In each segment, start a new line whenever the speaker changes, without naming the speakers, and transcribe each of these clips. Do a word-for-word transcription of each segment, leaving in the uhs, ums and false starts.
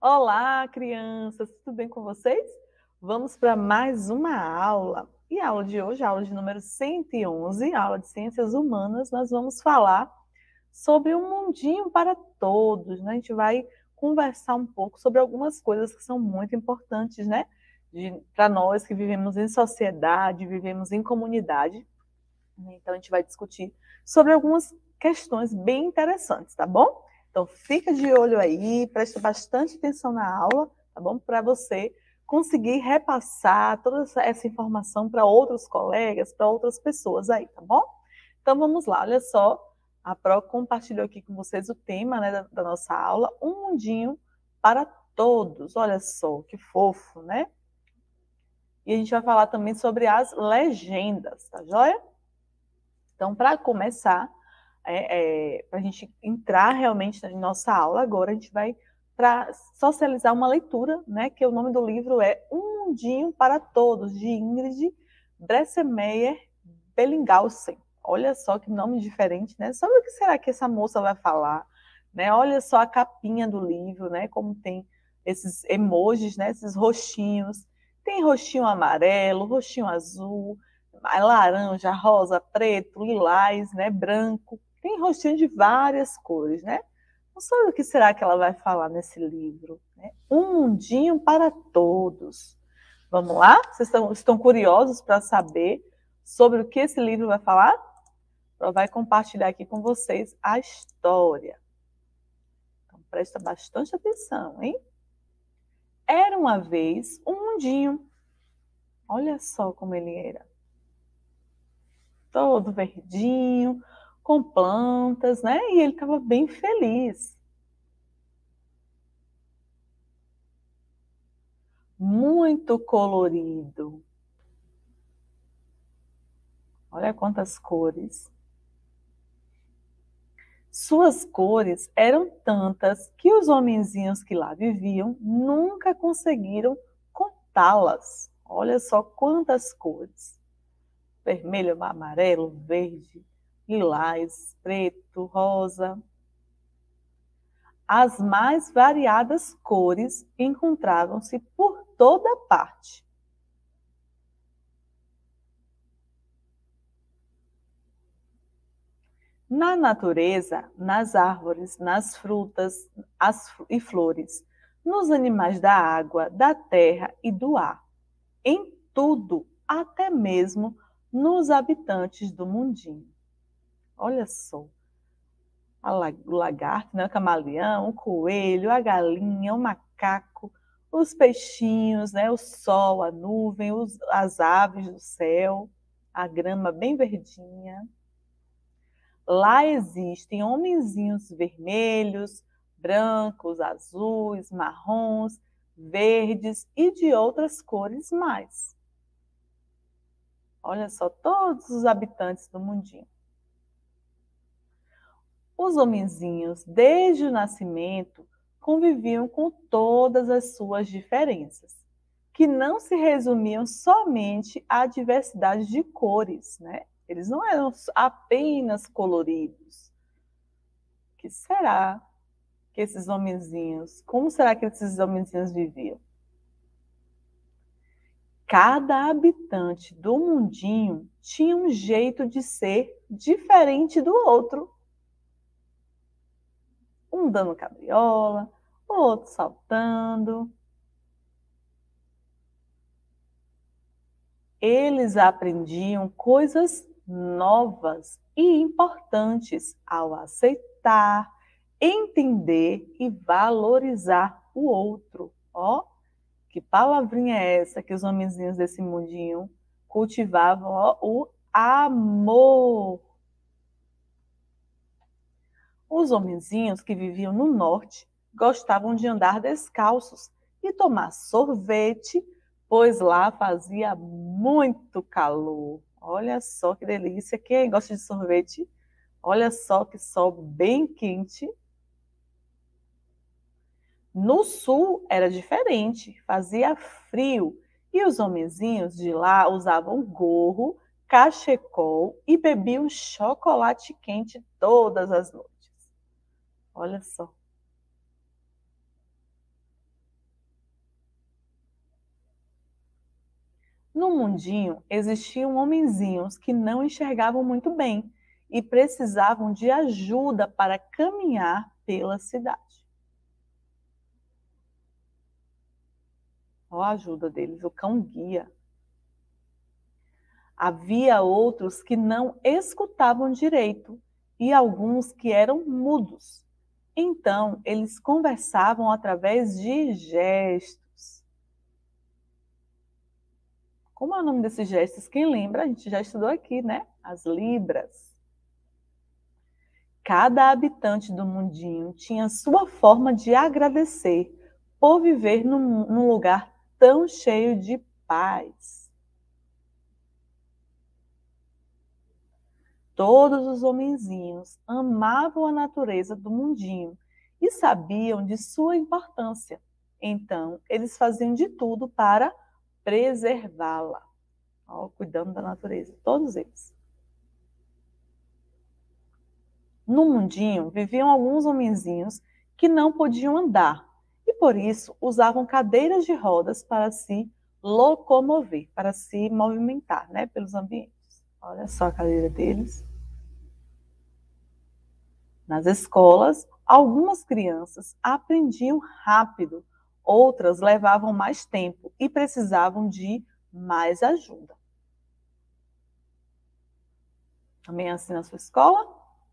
Olá, crianças, tudo bem com vocês? Vamos para mais uma aula. E a aula de hoje, a aula de número cento e onze, a aula de Ciências Humanas, nós vamos falar sobre um mundinho para todos, né? A gente vai conversar um pouco sobre algumas coisas que são muito importantes, né? Para nós que vivemos em sociedade, vivemos em comunidade. Então, a gente vai discutir sobre algumas questões bem interessantes, tá bom? Então, fica de olho aí, presta bastante atenção na aula, tá bom? Para você conseguir repassar toda essa informação para outros colegas, para outras pessoas aí, tá bom? Então, vamos lá, olha só. A Pro compartilhou aqui com vocês o tema, né, da, da nossa aula, Um Mundinho para Todos. Olha só, que fofo, né? E a gente vai falar também sobre as legendas, tá joia? Então, para começar, é, é, para a gente entrar realmente na nossa aula agora, a gente vai para socializar uma leitura, né, que o nome do livro é Um Mundinho para Todos, de Ingrid Bressemeyer Bellinghausen. Olha só que nome diferente, né? Sobre o que será que essa moça vai falar? Né? Olha só a capinha do livro, né? Como tem esses emojis, né? Esses roxinhos. Tem roxinho amarelo, roxinho azul, laranja, rosa, preto, lilás, né, branco. Tem rostinho de várias cores, né? Não sei o que será que ela vai falar nesse livro. Né? Um mundinho para todos. Vamos lá? Vocês estão, estão curiosos para saber sobre o que esse livro vai falar? Ela vai compartilhar aqui com vocês a história. Então, presta bastante atenção, hein? Era uma vez um mundinho. Olha só como ele era. Todo verdinho, com plantas, né? E ele estava bem feliz. Muito colorido. Olha quantas cores. Suas cores eram tantas que os homenzinhos que lá viviam nunca conseguiram contá-las. Olha só quantas cores. Vermelho, amarelo, verde, lilás, preto, rosa. As mais variadas cores encontravam-se por toda parte. Na natureza, nas árvores, nas frutas as, e flores, nos animais da água, da terra e do ar, em tudo, até mesmo nos habitantes do mundinho. Olha só. O lagarto, né, o camaleão, o coelho, a galinha, o macaco, os peixinhos, né, o sol, a nuvem, os, as aves do céu, a grama bem verdinha. Lá existem homenzinhos vermelhos, brancos, azuis, marrons, verdes e de outras cores mais. Olha só, todos os habitantes do mundinho. Os homenzinhos, desde o nascimento, conviviam com todas as suas diferenças, que não se resumiam somente à diversidade de cores, né? Eles não eram apenas coloridos. O que será que esses homenzinhos, como será que esses homenzinhos viviam? Cada habitante do mundinho tinha um jeito de ser diferente do outro. Um dando cabriola, o outro saltando. Eles aprendiam coisas novas e importantes ao aceitar, entender e valorizar o outro. Ó, que palavrinha é essa que os homenzinhos desse mundinho cultivavam? Ó, o amor. Os homenzinhos que viviam no norte gostavam de andar descalços e tomar sorvete, pois lá fazia muito calor. Olha só que delícia. Quem gosta de sorvete? Olha só que sol bem quente. No sul era diferente, fazia frio e os homenzinhos de lá usavam gorro, cachecol e bebiam chocolate quente todas as noites. Olha só. No mundinho existiam homenzinhos que não enxergavam muito bem e precisavam de ajuda para caminhar pela cidade. Olha a ajuda deles, o cão-guia. Havia outros que não escutavam direito e alguns que eram mudos. Então, eles conversavam através de gestos. Como é o nome desses gestos? Quem lembra? A gente já estudou aqui, né? As libras. Cada habitante do mundinho tinha sua forma de agradecer por viver num, num lugar tão cheio de paz. Todos os homenzinhos amavam a natureza do mundinho e sabiam de sua importância. Então, eles faziam de tudo para preservá-la. Ó, cuidando da natureza, todos eles. No mundinho viviam alguns homenzinhos que não podiam andar e por isso usavam cadeiras de rodas para se locomover, para se movimentar, né, pelos ambientes. Olha só a cadeira deles. Nas escolas, algumas crianças aprendiam rápido, outras levavam mais tempo e precisavam de mais ajuda. Também é assim na sua escola?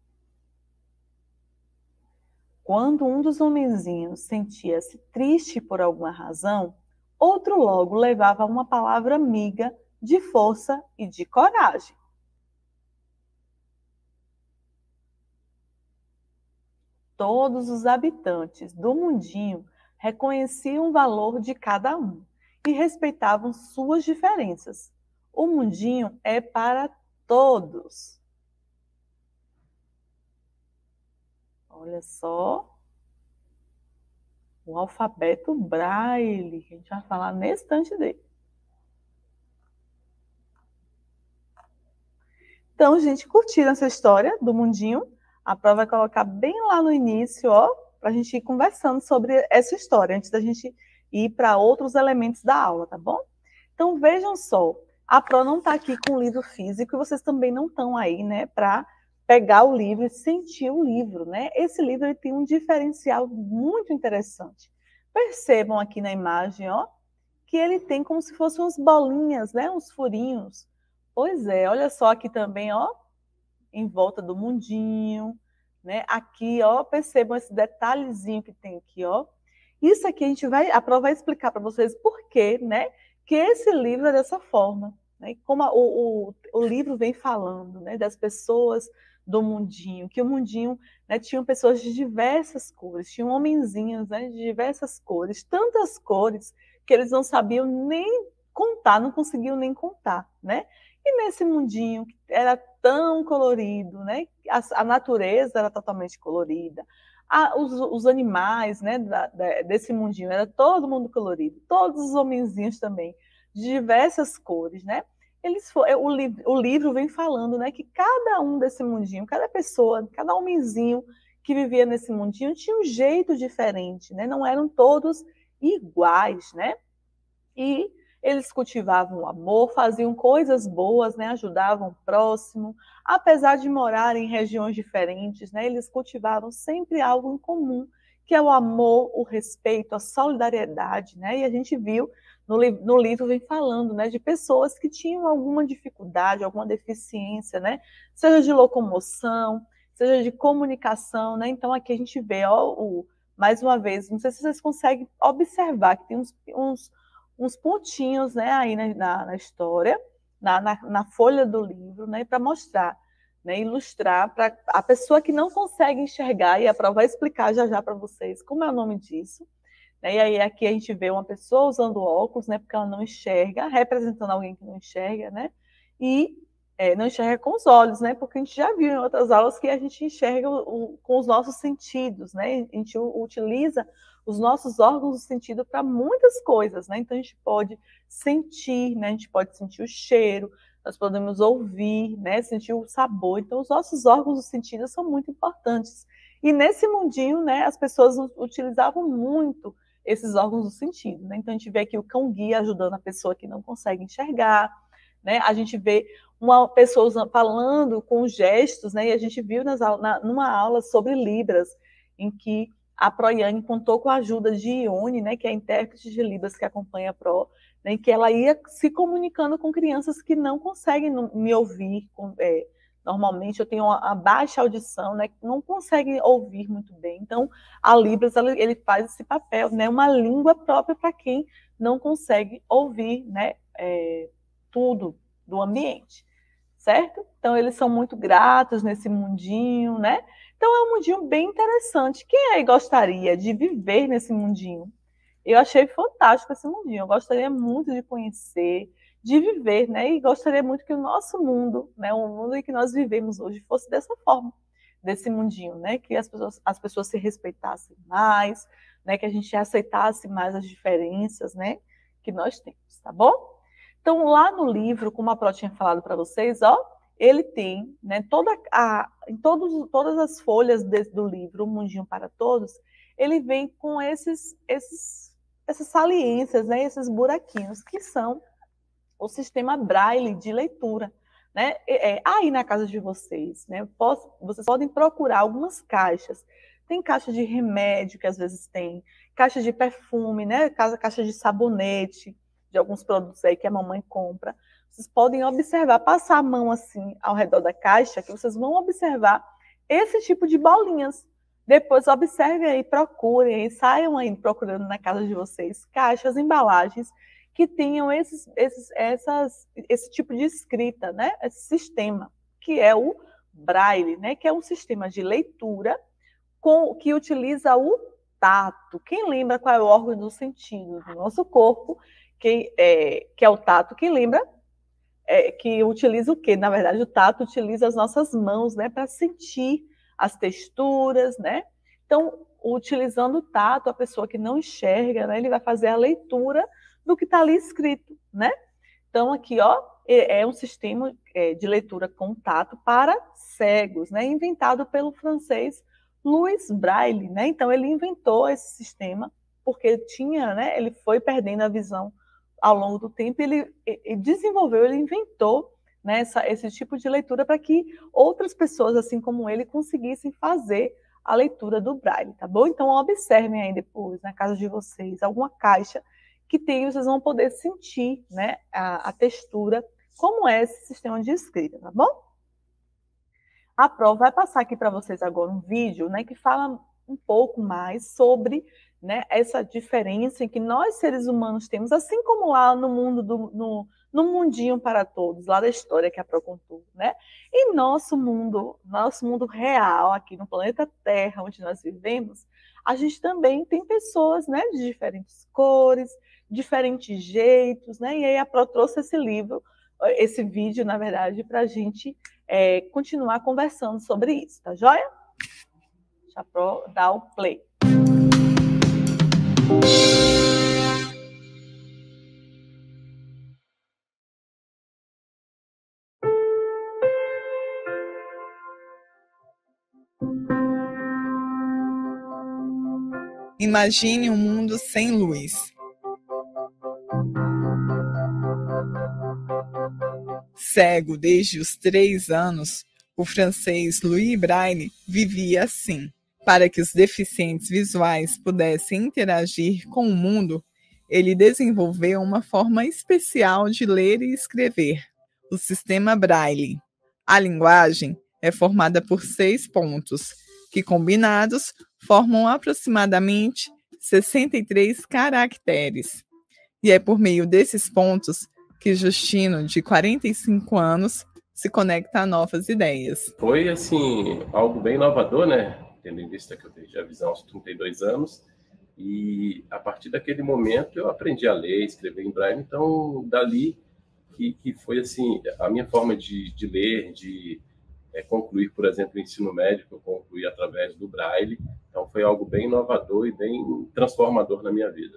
Quando um dos homenzinhos sentia-se triste por alguma razão, outro logo levava uma palavra amiga de força e de coragem. Todos os habitantes do mundinho reconheciam o valor de cada um e respeitavam suas diferenças. O mundinho é para todos. Olha só o alfabeto Braille, que a gente vai falar nesse instante dele. Então, gente, curtiram essa história do mundinho? A prova vai colocar bem lá no início, ó, para a gente ir conversando sobre essa história, antes da gente ir para outros elementos da aula, tá bom? Então, vejam só, a Pro não está aqui com o livro físico e vocês também não estão aí, né, para pegar o livro e sentir o livro, né? Esse livro ele tem um diferencial muito interessante. Percebam aqui na imagem, ó, que ele tem como se fossem umas bolinhas, né, uns furinhos. Pois é, olha só aqui também, ó, em volta do mundinho, né? Aqui, ó, percebam esse detalhezinho que tem aqui, ó. Isso aqui a gente vai, a Pro vai explicar para vocês por quê, né? Que esse livro é dessa forma, né? Como a, o, o, o livro vem falando, né? Das pessoas do mundinho, que o mundinho, né, tinham pessoas de diversas cores, tinham homenzinhos, né, de diversas cores, tantas cores que eles não sabiam nem contar, não conseguiam nem contar, né? E nesse mundinho que era tão colorido, né? A, a natureza era totalmente colorida, a, os, os animais, né, da, da, desse mundinho era todo mundo colorido, todos os homenzinhos também, de diversas cores, né? Eles for, o, li, o livro vem falando, né, que cada um desse mundinho, cada pessoa, cada homenzinho que vivia nesse mundinho tinha um jeito diferente, né? Não eram todos iguais, né? E eles cultivavam o amor, faziam coisas boas, né? Ajudavam o próximo. Apesar de morar em regiões diferentes, né? Eles cultivavam sempre algo em comum, que é o amor, o respeito, a solidariedade, né? E a gente viu no, li no livro vem falando, né, de pessoas que tinham alguma dificuldade, alguma deficiência, né? Seja de locomoção, seja de comunicação, né? Então aqui a gente vê, ó, o, mais uma vez, não sei se vocês conseguem observar que tem uns, uns uns pontinhos, né, aí na, na, na história, na, na, na folha do livro, né, para mostrar, né, ilustrar para a pessoa que não consegue enxergar, e a Pro vai explicar já já para vocês como é o nome disso, né, e aí aqui a gente vê uma pessoa usando óculos, né, porque ela não enxerga, representando alguém que não enxerga, né, e é, não enxerga com os olhos, né, porque a gente já viu em outras aulas que a gente enxerga o, o, com os nossos sentidos, né, a gente utiliza os nossos órgãos do sentido para muitas coisas, né? Então a gente pode sentir, né? A gente pode sentir o cheiro, nós podemos ouvir, né? Sentir o sabor. Então os nossos órgãos do sentido são muito importantes. E nesse mundinho, né? As pessoas utilizavam muito esses órgãos do sentido, né? Então a gente vê aqui o cão-guia ajudando a pessoa que não consegue enxergar, né? A gente vê uma pessoa falando com gestos, né? E a gente viu nas, na, numa aula sobre Libras, em que a Proiane contou com a ajuda de Ione, né? Que é a intérprete de Libras que acompanha a Pro, né? Que ela ia se comunicando com crianças que não conseguem me ouvir. Com, é, normalmente eu tenho uma, uma baixa audição, né? Que não conseguem ouvir muito bem. Então a Libras ela, ele faz esse papel, né? Uma língua própria para quem não consegue ouvir, né? É, tudo do ambiente, certo? Então eles são muito gratos nesse mundinho, né? Então é um mundinho bem interessante. Quem aí gostaria de viver nesse mundinho? Eu achei fantástico esse mundinho. Eu gostaria muito de conhecer, de viver, né? E gostaria muito que o nosso mundo, né, o mundo em que nós vivemos hoje, fosse dessa forma, desse mundinho, né? Que as pessoas, as pessoas se respeitassem mais, né? Que a gente aceitasse mais as diferenças, né? Que nós temos, tá bom? Então, lá no livro, como a Pro tinha falado para vocês, ó, ele tem, né, toda a, em todos, todas as folhas de, do livro, O Mundinho para Todos, ele vem com esses, esses, essas saliências, né, esses buraquinhos, que são o sistema Braille de leitura. Né? É, aí na casa de vocês, né, posso, vocês podem procurar algumas caixas. Tem caixa de remédio, que às vezes tem, caixa de perfume, né, caixa de sabonete, de alguns produtos aí que a mamãe compra. Vocês podem observar, passar a mão assim ao redor da caixa, que vocês vão observar esse tipo de bolinhas. Depois observem aí, procurem aí, saiam aí procurando na casa de vocês caixas, embalagens que tenham esses, esses, essas, esse tipo de escrita, né? Esse sistema, que é o Braille, né? Que é um sistema de leitura com, que utiliza o tato. Quem lembra qual é o órgão do sentido do nosso corpo? Que é, que é o tato, que lembra, é, que utiliza o quê? Na verdade, o tato utiliza as nossas mãos, né, para sentir as texturas, né? Então, utilizando o tato, a pessoa que não enxerga, né, ele vai fazer a leitura do que está ali escrito, né? Então, aqui, ó, é um sistema de leitura com tato para cegos, né? Inventado pelo francês Louis Braille, né? Então, ele inventou esse sistema porque tinha, né? Ele foi perdendo a visão ao longo do tempo, ele, ele desenvolveu, ele inventou, né, essa, esse tipo de leitura para que outras pessoas, assim como ele, conseguissem fazer a leitura do Braille, tá bom? Então, observem aí depois, na casa de vocês, alguma caixa que tem, vocês vão poder sentir, né, a, a textura, como é esse sistema de escrita, tá bom? A Pro vai passar aqui para vocês agora um vídeo, né, que fala um pouco mais sobre, né, essa diferença em que nós, seres humanos, temos, assim como lá no mundo do, no, no mundinho para todos, lá da história que a Pro contou, né? E nosso mundo, nosso mundo real, aqui no planeta Terra, onde nós vivemos, a gente também tem pessoas, né, de diferentes cores, diferentes jeitos, né? E aí a Pro trouxe esse livro, esse vídeo, na verdade, para a gente é, continuar conversando sobre isso, tá joia? Deixa a Pro dar o play.
Imagine um mundo sem luz. Cego desde os três anos, o francês Louis Braille vivia assim. Para que os deficientes visuais pudessem interagir com o mundo, ele desenvolveu uma forma especial de ler e escrever, o sistema Braille. A linguagem é formada por seis pontos, que combinados formam aproximadamente sessenta e três caracteres. E é por meio desses pontos que Justino, de quarenta e cinco anos, se conecta a novas ideias.
Foi, assim, algo bem inovador, né? Tendo em vista que eu tenho a visão aos trinta e dois anos, e a partir daquele momento eu aprendi a ler, escrever em Braille, então dali que, que foi, assim, a minha forma de, de ler, de é, concluir, por exemplo, o ensino médio, eu concluí através do Braille, então foi algo bem inovador e bem transformador na minha vida.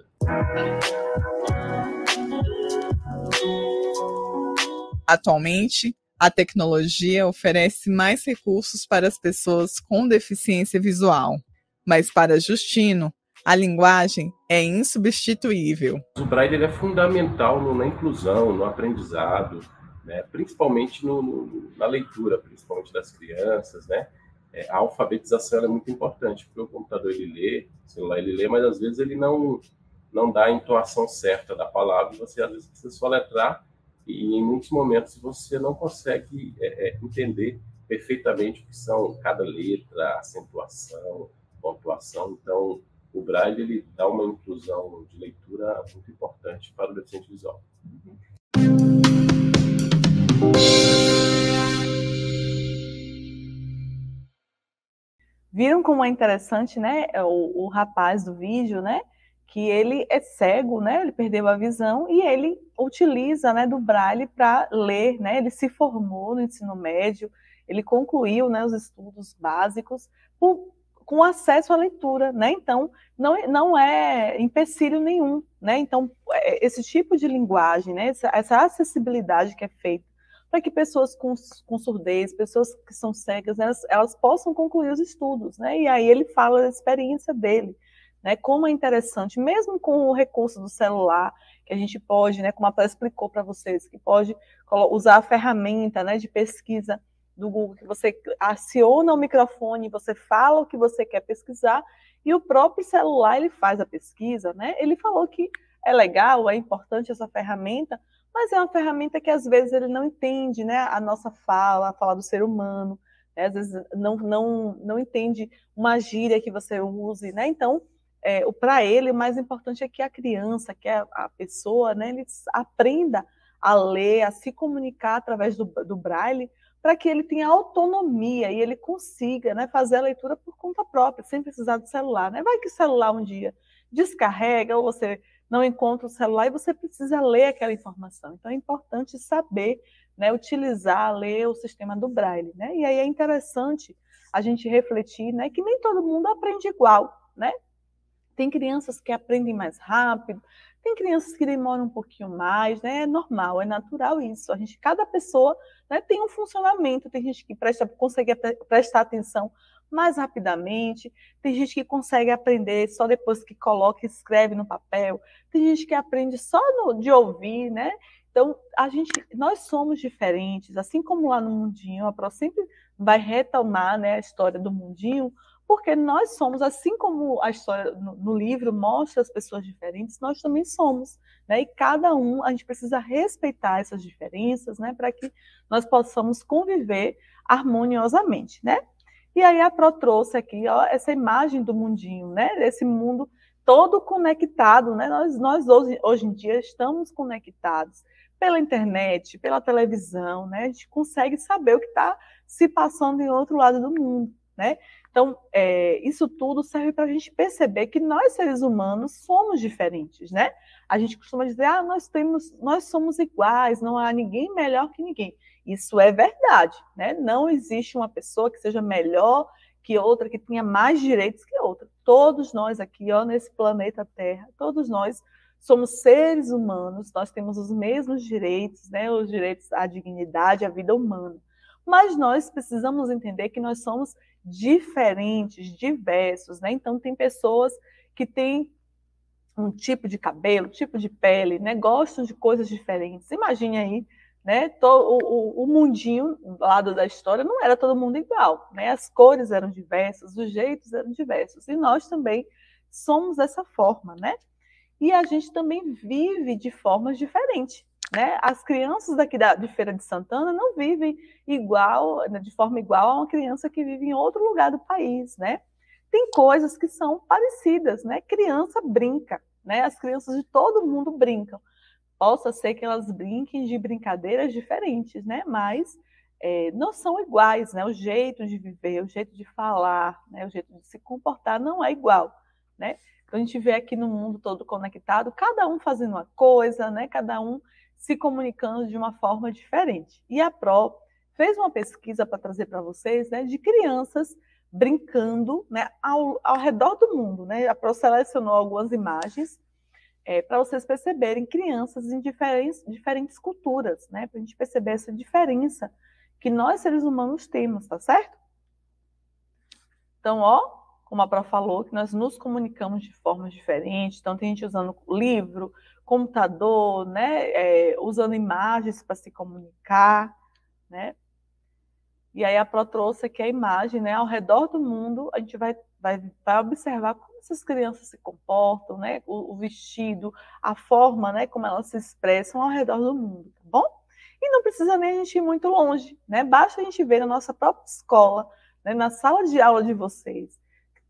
Atualmente, a tecnologia oferece mais recursos para as pessoas com deficiência visual, mas para Justino, A linguagem é insubstituível.
O Braille ele é fundamental no, na inclusão, no aprendizado, né? Principalmente no, no, na leitura, principalmente das crianças, né? É, a alfabetização é muito importante, porque o computador ele lê, o celular ele lê, mas às vezes ele não, não dá a entoação certa da palavra, e você às vezes precisa soletrar, e em muitos momentos você não consegue é, é, entender perfeitamente o que são cada letra, acentuação, pontuação. Então, o Braille ele dá uma inclusão de leitura muito importante para o deficiente visual.
Viram como é interessante, né, o, o rapaz do vídeo, né, que ele é cego, né, ele perdeu a visão e ele utiliza, né, do Braille para ler, né, ele se formou no ensino médio, ele concluiu, né, os estudos básicos por, com acesso à leitura, né, então não, não é empecilho nenhum, né, então esse tipo de linguagem, né, essa, essa acessibilidade que é feita para que pessoas com, com surdez, pessoas que são cegas, elas, elas possam concluir os estudos, né? E aí ele fala da experiência dele, né? Como é interessante, mesmo com o recurso do celular, que a gente pode, né? Como a Thaís explicou para vocês, que pode usar a ferramenta, né, de pesquisa do Google, que você aciona o microfone, você fala o que você quer pesquisar, e o próprio celular ele faz a pesquisa, né? Ele falou que é legal, é importante essa ferramenta, mas é uma ferramenta que às vezes ele não entende, né, a nossa fala, a fala do ser humano, né, às vezes não, não, não entende uma gíria que você use, né, então, é, para ele, o mais importante é que a criança, que a, a pessoa, né, ele aprenda a ler, a se comunicar através do, do Braille, para que ele tenha autonomia e ele consiga, né, fazer a leitura por conta própria, sem precisar do celular, né, vai que o celular um dia descarrega, ou você não encontra o celular e você precisa ler aquela informação. Então é importante saber, né, utilizar, ler o sistema do Braille, né? E aí é interessante a gente refletir, né, que nem todo mundo aprende igual, né? Tem crianças que aprendem mais rápido, tem crianças que demoram um pouquinho mais, né? É normal, é natural isso. A gente, cada pessoa, né, tem um funcionamento, tem gente que presta, consegue prestar atenção mais rapidamente, tem gente que consegue aprender só depois que coloca e escreve no papel, tem gente que aprende só no, de ouvir, né? Então, a gente, nós somos diferentes, assim como lá no Mundinho, a Pro sempre vai retomar, né, a história do Mundinho, porque nós somos, assim como a história no, no livro mostra as pessoas diferentes, nós também somos, né? E cada um, a gente precisa respeitar essas diferenças, né, para que nós possamos conviver harmoniosamente, né? E aí a Pro trouxe aqui, ó, essa imagem do Mundinho, né? Esse mundo todo conectado, né? Nós, nós hoje, hoje em dia estamos conectados pela internet, pela televisão, né? A gente consegue saber o que está se passando em outro lado do mundo, né? Então, é, isso tudo serve para a gente perceber que nós, seres humanos, somos diferentes, né? A gente costuma dizer, ah, nós, temos, nós somos iguais, não há ninguém melhor que ninguém. Isso é verdade, né? Não existe uma pessoa que seja melhor que outra, que tenha mais direitos que outra. Todos nós aqui, ó, nesse planeta Terra, todos nós somos seres humanos, nós temos os mesmos direitos, né? Os direitos à dignidade, à vida humana. Mas nós precisamos entender que nós somos diferentes, diversos, né? Então, tem pessoas que têm um tipo de cabelo, tipo de pele, né? Gostam de coisas diferentes. Imagine aí, né? Todo, o, o mundinho lado da história não era todo mundo igual, né? As cores eram diversas, os jeitos eram diversos. E nós também somos dessa forma, né? E a gente também vive de formas diferentes, né? As crianças daqui da, de Feira de Santana não vivem igual, de forma igual a uma criança que vive em outro lugar do país, né? Tem coisas que são parecidas, né? Criança brinca, né? As crianças de todo mundo brincam. Possa ser que elas brinquem de brincadeiras diferentes, né? Mas é, não são iguais, né? O jeito de viver, o jeito de falar, né? O jeito de se comportar não é igual, né? Então a gente vê aqui no mundo todo conectado, cada um fazendo uma coisa, né? Cada um se comunicando de uma forma diferente. E a Pro fez uma pesquisa para trazer para vocês, né, de crianças brincando, né, ao, ao redor do mundo, né? A Pro selecionou algumas imagens é, para vocês perceberem crianças em diferentes, diferentes culturas, né? Para a gente perceber essa diferença que nós, seres humanos, temos, tá certo? Então, ó, como a Pró falou, que nós nos comunicamos de formas diferentes. Então, tem gente usando livro, computador, né? É, usando imagens para se comunicar, né? E aí a Pró trouxe aqui a imagem, né? Ao redor do mundo, a gente vai, vai, vai observar como essas crianças se comportam, né? O, o vestido, a forma, né? Como elas se expressam ao redor do mundo, tá bom? E não precisa nem a gente ir muito longe, né? Basta a gente ver na nossa própria escola, né? Na sala de aula de vocês.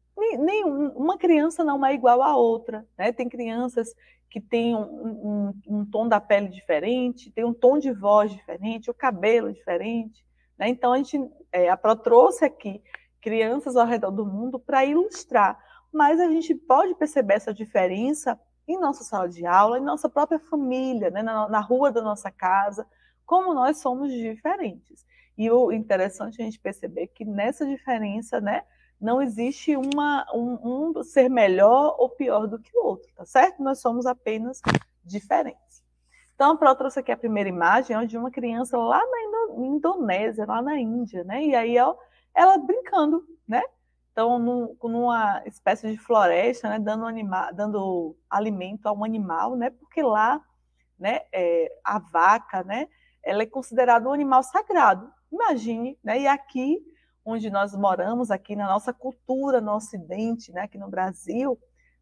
Nenhum, uma criança não é igual à outra, né? Tem crianças que têm um, um, um tom da pele diferente, tem um tom de voz diferente, o cabelo diferente, né? Então, a, gente, é, a Pró trouxe aqui crianças ao redor do mundo para ilustrar, mas a gente pode perceber essa diferença em nossa sala de aula, em nossa própria família, né? na, na rua da nossa casa, como nós somos diferentes. E o interessante é a gente perceber que nessa diferença, né, não existe uma, um, um ser melhor ou pior do que o outro, tá certo? Nós somos apenas diferentes. Então, a Pró trouxe aqui a primeira imagem, ó, de uma criança lá na Indonésia, lá na Índia, né? E aí, ó, ela brincando, né? Então, num, numa espécie de floresta, né? Dando, anima, dando alimento a um animal, né? Porque lá, né? É, a vaca, né? Ela é considerada um animal sagrado. Imagine, né? E aqui onde nós moramos, aqui na nossa cultura, no Ocidente, né, aqui no Brasil,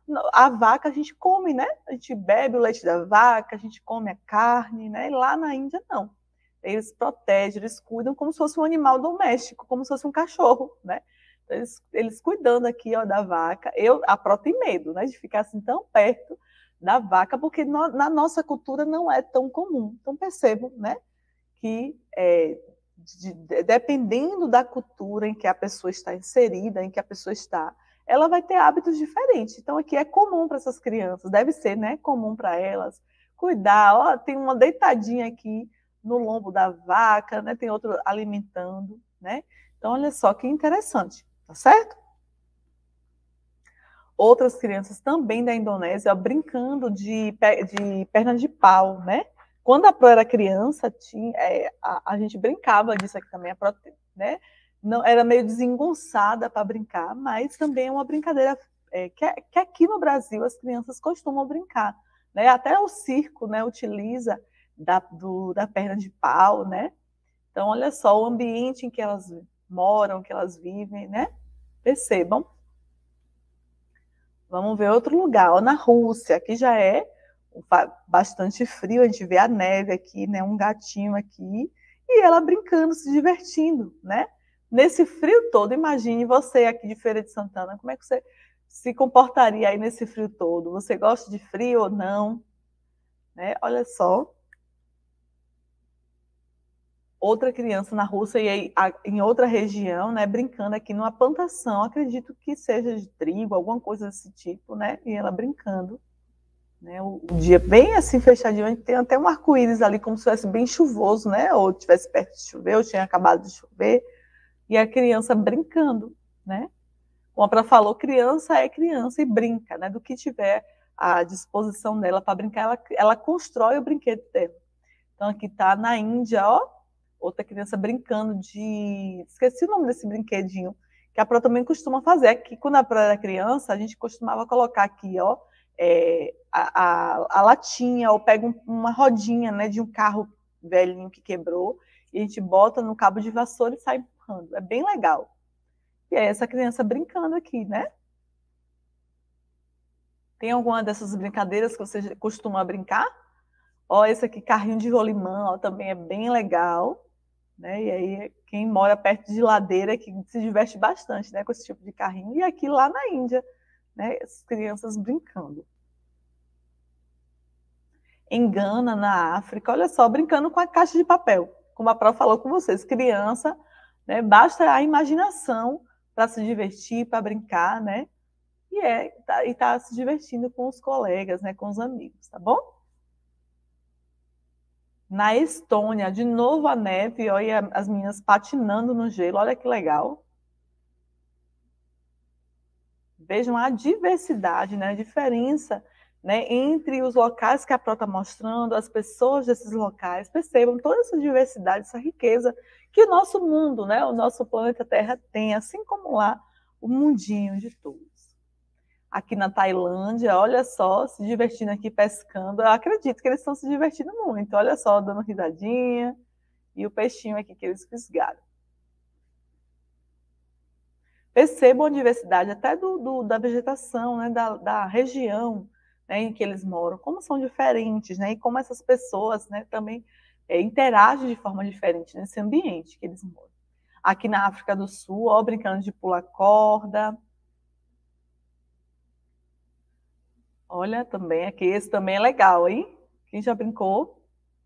a vaca a gente come, né? A gente bebe o leite da vaca, a gente come a carne, né? E lá na Índia, não. Eles protegem, eles cuidam como se fosse um animal doméstico, como se fosse um cachorro, né? Eles, eles cuidando aqui, ó, da vaca. Eu, a Pró tem medo, né, de ficar assim tão perto da vaca, porque no, na nossa cultura não é tão comum. Então, percebo, né, que é, De, de, dependendo da cultura em que a pessoa está inserida, em que a pessoa está, ela vai ter hábitos diferentes. Então, aqui é comum para essas crianças, deve ser, né, comum para elas cuidar. Ó, tem uma deitadinha aqui no lombo da vaca, né, tem outro alimentando, né? Então, olha só que interessante, tá certo? Outras crianças também da Indonésia, ó, brincando de, de perna de pau, né? Quando a Pró era criança, tinha, é, a, a gente brincava disso aqui também, a Pró, né? Não, era meio desengonçada para brincar, mas também é uma brincadeira é, que, que aqui no Brasil as crianças costumam brincar, né? Até o circo, né, utiliza da, do, da perna de pau, né? Então, olha só o ambiente em que elas moram, que elas vivem, né? Percebam. Vamos ver outro lugar, ó, na Rússia, aqui já é bastante frio, a gente vê a neve aqui, né, um gatinho aqui, e ela brincando, se divertindo, né? Nesse frio todo, imagine você aqui de Feira de Santana, como é que você se comportaria aí nesse frio todo? Você gosta de frio ou não? Né? Olha só. Outra criança na Rússia e aí, em outra região, né, brincando aqui numa plantação, acredito que seja de trigo, alguma coisa desse tipo, né? E ela brincando. Né, o dia bem assim fechadinho, a gente tem até um arco-íris ali, como se estivesse bem chuvoso, né? Ou estivesse perto de chover, ou tinha acabado de chover, e a criança brincando, né? Como a Pró falou, criança é criança e brinca, né? Do que tiver à disposição dela para brincar, ela, ela constrói o brinquedo dela. Então aqui tá na Índia, ó, outra criança brincando de... Esqueci o nome desse brinquedinho, que a Pró também costuma fazer. Aqui, quando a Pró era criança, a gente costumava colocar aqui, ó, É, a, a, a latinha, ou pega um, uma rodinha, né, de um carro velhinho que quebrou, e a gente bota no cabo de vassoura e sai empurrando. É bem legal. E é essa criança brincando aqui, né? Tem alguma dessas brincadeiras que você costuma brincar? Ó, esse aqui, carrinho de rolimã, ó, também é bem legal. Né? E aí, quem mora perto de ladeira que se diverte bastante, né, com esse tipo de carrinho. E aqui lá na Índia, né, as crianças brincando. Em Gana, na África, olha só, brincando com a caixa de papel. Como a Pró falou com vocês, criança, né, basta a imaginação para se divertir, para brincar, né? E é, tá, e tá se divertindo com os colegas, né, com os amigos, tá bom? Na Estônia, de novo a neve, olha as meninas patinando no gelo, olha que legal. Vejam a diversidade, né, a diferença, né, entre os locais que a Pró está mostrando, as pessoas desses locais. Percebam toda essa diversidade, essa riqueza que o nosso mundo, né, o nosso planeta Terra tem, assim como lá o mundinho de todos. Aqui na Tailândia, olha só, se divertindo aqui pescando. Eu acredito que eles estão se divertindo muito. Olha só, dando risadinha. E o peixinho aqui que eles fisgaram. Percebam a diversidade até do, do, da vegetação, né, da, da região, né, em que eles moram, como são diferentes, né, e como essas pessoas, né, também é, interagem de forma diferente nesse ambiente que eles moram. Aqui na África do Sul, ó, brincando de pular corda. Olha, também aqui, esse também é legal, hein? Quem já brincou?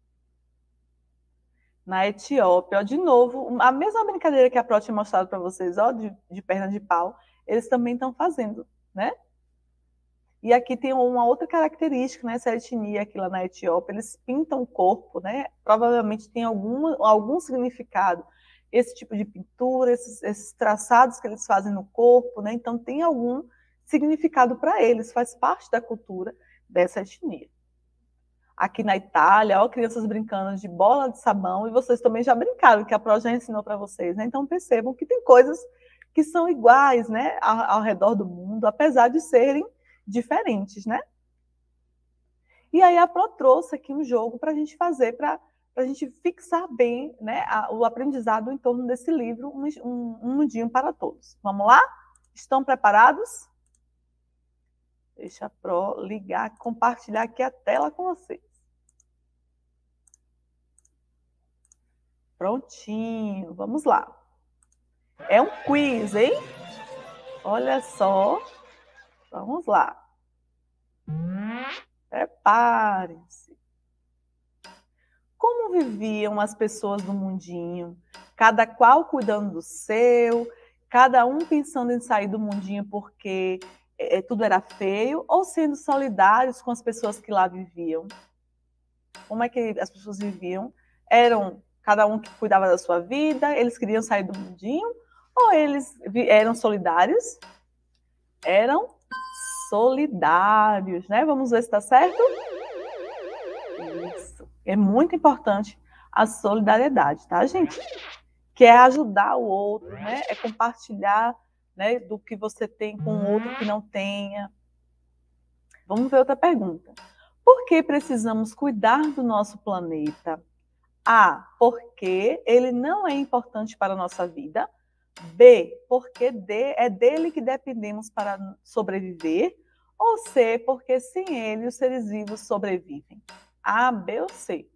Na Etiópia, ó, de novo, a mesma brincadeira que a Pró tinha mostrado para vocês, ó, de, de perna de pau, eles também estão fazendo, né? E aqui tem uma outra característica, né? Essa etnia aqui lá na Etiópia, eles pintam o corpo, né? Provavelmente tem alguma, algum significado esse tipo de pintura, esses, esses traçados que eles fazem no corpo, né? Então tem algum significado para eles, faz parte da cultura dessa etnia. Aqui na Itália, ó, crianças brincando de bola de sabão, e vocês também já brincaram, que a Pró já ensinou para vocês, né? Então percebam que tem coisas que são iguais, né, ao, ao redor do mundo, apesar de serem diferentes, né? E aí a Pró trouxe aqui um jogo para a gente fazer, para a gente fixar bem, né, a, o aprendizado em torno desse livro, um, um, um Mundinho para Todos. Vamos lá? Estão preparados? Deixa a Pró ligar, compartilhar aqui a tela com vocês. Prontinho, vamos lá. É um quiz, hein? Olha só. Vamos lá. Preparem-se. Como viviam as pessoas do mundinho? Cada qual cuidando do seu, cada um pensando em sair do mundinho porque é, tudo era feio, ou sendo solidários com as pessoas que lá viviam? Como é que as pessoas viviam? Eram cada um que cuidava da sua vida, eles queriam sair do mundinho, ou eles eram solidários? Eram solidários, né? Vamos ver se está certo? Isso. É muito importante a solidariedade, tá, gente? Que é ajudar o outro, né? É compartilhar, né, do que você tem com o outro que não tenha. Vamos ver outra pergunta. Por que precisamos cuidar do nosso planeta? A, porque ele não é importante para a nossa vida. B, porque de, é dele que dependemos para sobreviver. Ou C, porque sem ele os seres vivos sobrevivem. A, B ou C?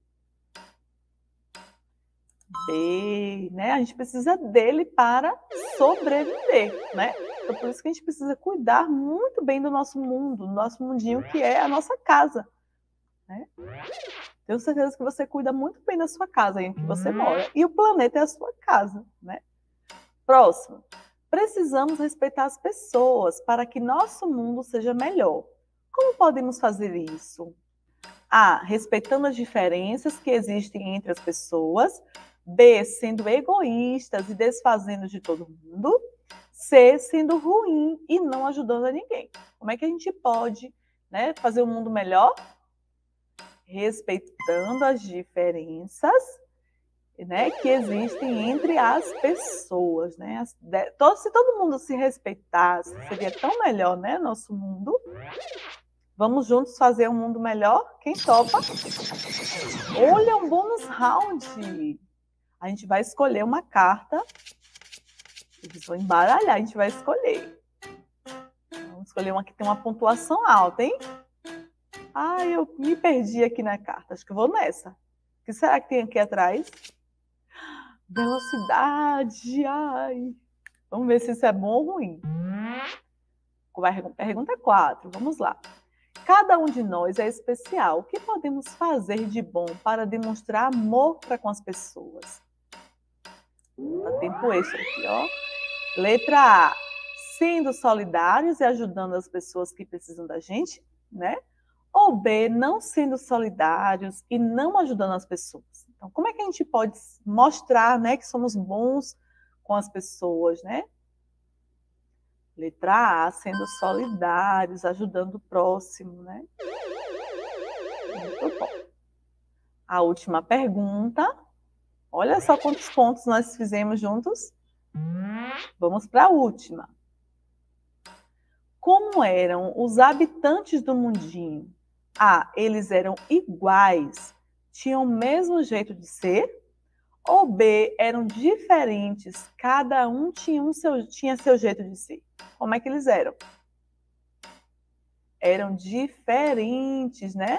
B, né? A gente precisa dele para sobreviver, né? Então, por isso que a gente precisa cuidar muito bem do nosso mundo, do nosso mundinho, que é a nossa casa, né? Tenho certeza que você cuida muito bem da sua casa em que você mora. E o planeta é a sua casa, né? Próximo. Precisamos respeitar as pessoas para que nosso mundo seja melhor. Como podemos fazer isso? A, respeitando as diferenças que existem entre as pessoas. B, sendo egoístas e desfazendo de todo mundo. C, sendo ruim e não ajudando a ninguém. Como é que a gente pode, né, fazer o mundo melhor? Respeitando as diferenças, né, que existem entre as pessoas, né? As, de, todo, se todo mundo se respeitasse, seria tão melhor, né, nosso mundo. Vamos juntos fazer um mundo melhor? Quem topa? Olha, um bônus round. A gente vai escolher uma carta. Eles vão embaralhar, a gente vai escolher. Vamos escolher uma que tem uma pontuação alta, hein? Ah, eu me perdi aqui na carta. Acho que eu vou nessa. O que será que tem aqui atrás? Velocidade. Ai. Vamos ver se isso é bom ou ruim. Pergunta quatro. Vamos lá. Cada um de nós é especial. O que podemos fazer de bom para demonstrar amor para com as pessoas? Dá tempo extra aqui, ó. Letra A. Sendo solidários e ajudando as pessoas que precisam da gente, né? Ou B, não sendo solidários e não ajudando as pessoas. Então, como é que a gente pode mostrar, né, que somos bons com as pessoas, né? Letra A, sendo solidários, ajudando o próximo, né? Muito bom. A última pergunta. Olha só quantos pontos nós fizemos juntos. Vamos para a última. Como eram os habitantes do mundinho? A. Eles eram iguais, tinham o mesmo jeito de ser? Ou B. Eram diferentes, cada um tinha, um seu, tinha seu jeito de ser? Como é que eles eram? Eram diferentes, né?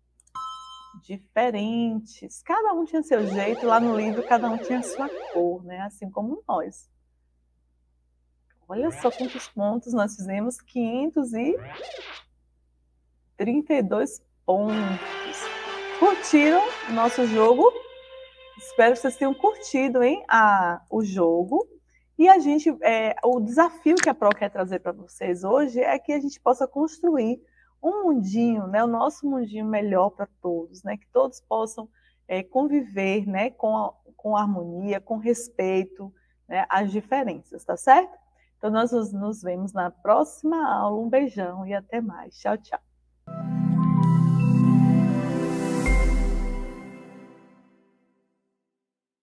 Diferentes. Cada um tinha seu jeito, lá no livro cada um tinha sua cor, né? Assim como nós. Olha só quantos pontos nós fizemos, quinhentos e trinta e dois pontos. Curtiram o nosso jogo? Espero que vocês tenham curtido, hein, a, o jogo. E a gente, é, o desafio que a Pro quer trazer para vocês hoje é que a gente possa construir um mundinho, né, o nosso mundinho melhor para todos, né, que todos possam é, conviver, né, com, a, com harmonia, com respeito, né, às diferenças, tá certo? Então nós nos, nos vemos na próxima aula. Um beijão e até mais. Tchau, tchau.